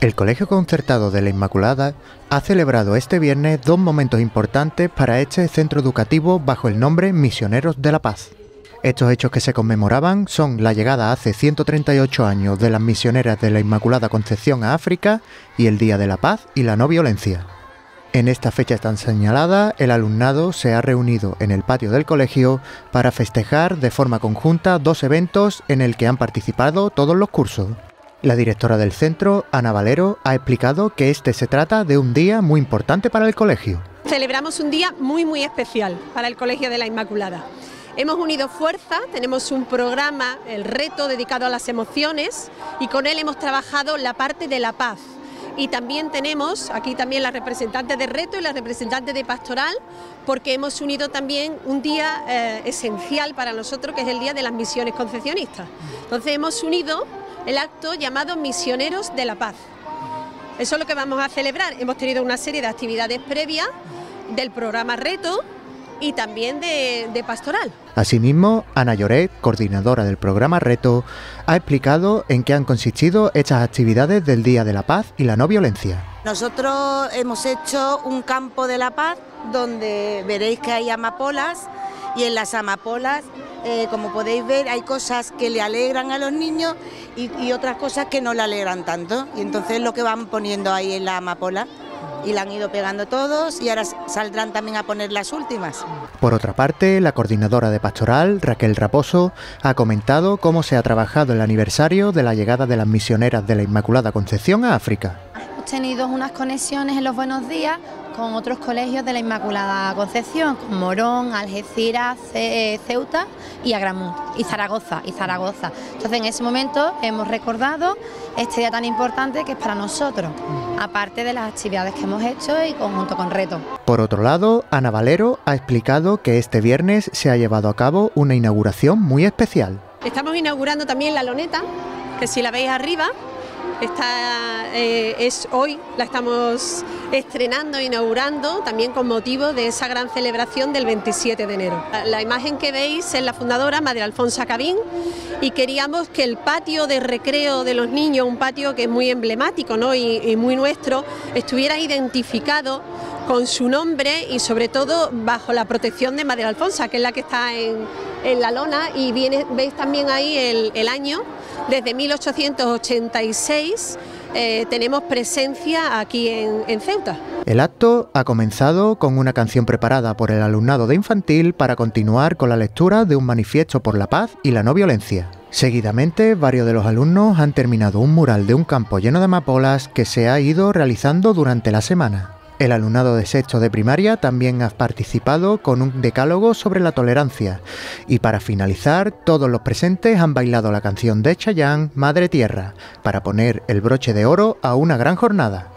El Colegio Concertado de la Inmaculada ha celebrado este viernes dos momentos importantes para este centro educativo bajo el nombre Misioneros de la Paz. Estos hechos que se conmemoraban son la llegada hace 138 años de las misioneras de la Inmaculada Concepción a África y el Día de la Paz y la No Violencia. En esta fecha tan señalada, el alumnado se ha reunido en el patio del colegio para festejar de forma conjunta dos eventos en el que han participado todos los cursos. La directora del centro, Ana Valero, ha explicado que se trata de un día muy importante para el colegio. Celebramos un día muy especial para el Colegio de la Inmaculada. Hemos unido fuerzas, tenemos un programa, el reto dedicado a las emociones, y con él hemos trabajado la parte de la paz. Y también tenemos aquí también las representantes de reto y las representantes de pastoral, porque hemos unido también un día esencial para nosotros, que es el Día de las Misiones Concepcionistas. Entonces hemos unido el acto llamado Misioneros de la Paz. Eso es lo que vamos a celebrar. Hemos tenido una serie de actividades previas del programa Reto y también de pastoral. Asimismo, Ana Lloret, coordinadora del programa Reto, ha explicado en qué han consistido estas actividades del Día de la Paz y la No Violencia. Nosotros hemos hecho un campo de la paz donde veréis que hay amapolas, y en las amapolas, como podéis ver, hay cosas que le alegran a los niños y otras cosas que no le alegran tanto. Y entonces lo que van poniendo ahí en la amapola, y la han ido pegando todos, y ahora saldrán también a poner las últimas. Por otra parte, la coordinadora de pastoral, Raquel Raposo, ha comentado cómo se ha trabajado el aniversario de la llegada de las misioneras de la Inmaculada Concepción a África. Hemos tenido unas conexiones en los buenos días con otros colegios de la Inmaculada Concepción, con Morón, Algeciras, Ceuta y Agramunt, y Zaragoza. Entonces en ese momento hemos recordado este día tan importante que es para nosotros, aparte de las actividades que hemos hecho y conjunto con Reto. Por otro lado, Ana Valero ha explicado que este viernes se ha llevado a cabo una inauguración muy especial. Estamos inaugurando también la loneta, que si la veis arriba, es hoy, la estamos estrenando, inaugurando, también con motivo de esa gran celebración del 27 de enero. La imagen que veis es la fundadora, Madre Alfonsa Cabín, y queríamos que el patio de recreo de los niños, un patio que es muy emblemático, ¿no? y muy nuestro, estuviera identificado con su nombre y sobre todo bajo la protección de Madre Alfonsa, que es la que está en la lona, y veis también ahí el año. Desde 1886 tenemos presencia aquí en Ceuta. El acto ha comenzado con una canción preparada por el alumnado de infantil para continuar con la lectura de un manifiesto por la paz y la no violencia. Seguidamente, varios de los alumnos han terminado un mural de un campo lleno de amapolas que se ha ido realizando durante la semana. El alumnado de sexto de primaria también ha participado con un decálogo sobre la tolerancia. Y para finalizar, todos los presentes han bailado la canción de Chayanne, Madre Tierra, para poner el broche de oro a una gran jornada.